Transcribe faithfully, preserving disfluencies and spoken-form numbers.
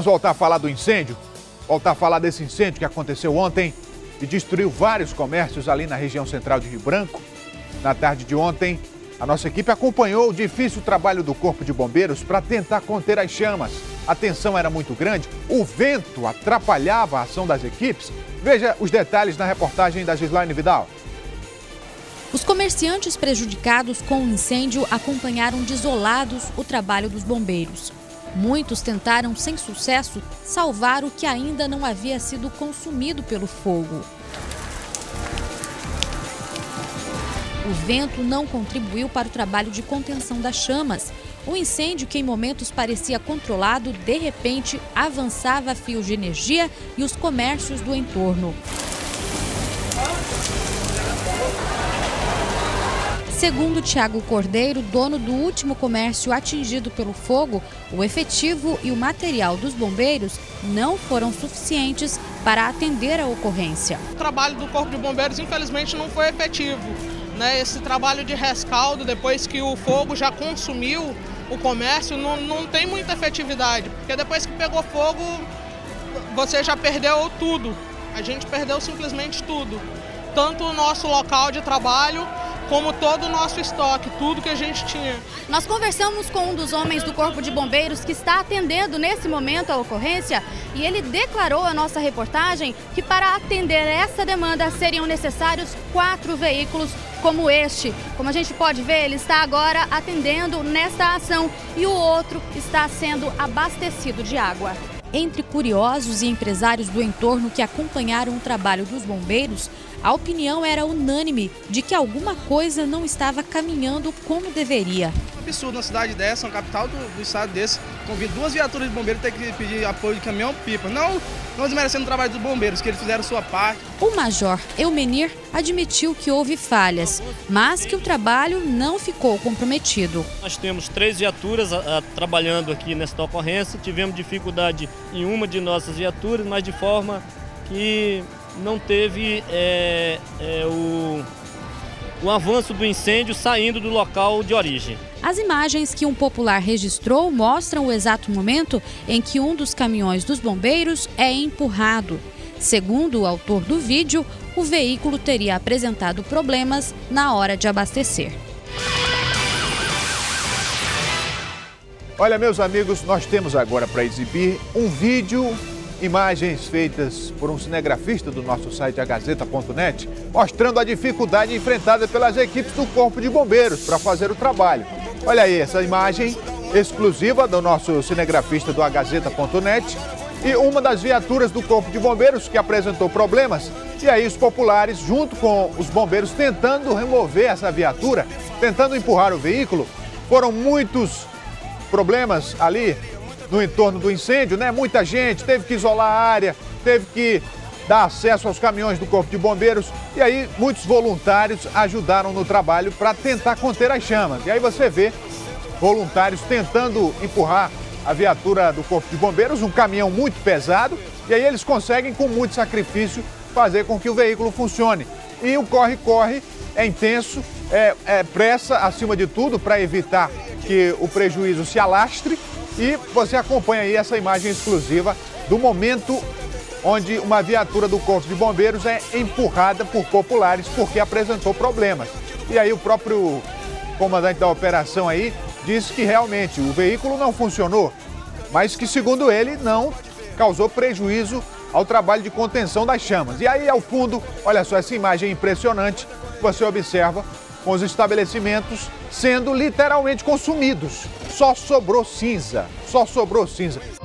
Vamos voltar a falar do incêndio? Voltar a falar desse incêndio que aconteceu ontem e destruiu vários comércios ali na região central de Rio Branco. Na tarde de ontem, a nossa equipe acompanhou o difícil trabalho do Corpo de Bombeiros para tentar conter as chamas. A tensão era muito grande, o vento atrapalhava a ação das equipes. Veja os detalhes na reportagem da Gislaine Vidal. Os comerciantes prejudicados com o incêndio acompanharam desolados o trabalho dos bombeiros. Muitos tentaram, sem sucesso, salvar o que ainda não havia sido consumido pelo fogo. O vento não contribuiu para o trabalho de contenção das chamas. O incêndio, que em momentos parecia controlado, de repente avançava a fios de energia e os comércios do entorno. Segundo Tiago Cordeiro, dono do último comércio atingido pelo fogo, o efetivo e o material dos bombeiros não foram suficientes para atender a ocorrência. O trabalho do Corpo de Bombeiros, infelizmente, não foi efetivo. Né? Esse trabalho de rescaldo, depois que o fogo já consumiu o comércio, não, não tem muita efetividade, porque depois que pegou fogo, você já perdeu tudo. A gente perdeu simplesmente tudo. Tanto o nosso local de trabalho, como todo o nosso estoque, tudo que a gente tinha. Nós conversamos com um dos homens do Corpo de Bombeiros que está atendendo nesse momento a ocorrência e ele declarou à nossa reportagem que para atender essa demanda seriam necessários quatro veículos como este. Como a gente pode ver, ele está agora atendendo nesta ação e o outro está sendo abastecido de água. Entre curiosos e empresários do entorno que acompanharam o trabalho dos bombeiros, a opinião era unânime de que alguma coisa não estava caminhando como deveria. É um absurdo uma cidade dessa, uma capital do, do estado desse, convir duas viaturas de bombeiros ter que pedir apoio de caminhão-pipa. Não, não desmerecendo o trabalho dos bombeiros, que eles fizeram sua parte. O major Eumenir admitiu que houve falhas, mas que o trabalho não ficou comprometido. Nós temos três viaturas a, a, trabalhando aqui nesta ocorrência, tivemos dificuldade em uma de nossas viaturas, mas de forma que não teve é, é, o, o avanço do incêndio saindo do local de origem. As imagens que um popular registrou mostram o exato momento em que um dos caminhões dos bombeiros é empurrado. Segundo o autor do vídeo, o veículo teria apresentado problemas na hora de abastecer. Olha, meus amigos, nós temos agora para exibir um vídeo, imagens feitas por um cinegrafista do nosso site a gazeta ponto net, mostrando a dificuldade enfrentada pelas equipes do Corpo de Bombeiros para fazer o trabalho. Olha aí, essa imagem exclusiva do nosso cinegrafista do a gazeta ponto net e uma das viaturas do Corpo de Bombeiros que apresentou problemas. E aí os populares, junto com os bombeiros, tentando remover essa viatura, tentando empurrar o veículo. Foram muitos problemas ali no entorno do incêndio, né? Muita gente teve que isolar a área, teve que dar acesso aos caminhões do Corpo de Bombeiros e aí muitos voluntários ajudaram no trabalho para tentar conter as chamas. E aí você vê voluntários tentando empurrar a viatura do Corpo de Bombeiros, um caminhão muito pesado, e aí eles conseguem com muito sacrifício fazer com que o veículo funcione. E o corre-corre é intenso, é, é pressa acima de tudo para evitar que o prejuízo se alastre. E você acompanha aí essa imagem exclusiva do momento onde uma viatura do Corpo de Bombeiros é empurrada por populares porque apresentou problemas. E aí o próprio comandante da operação aí disse que realmente o veículo não funcionou, mas que, segundo ele, não causou prejuízo ao trabalho de contenção das chamas. E aí, ao fundo, olha só essa imagem impressionante que você observa com os estabelecimentos sendo literalmente consumidos. Só sobrou cinza, só sobrou cinza.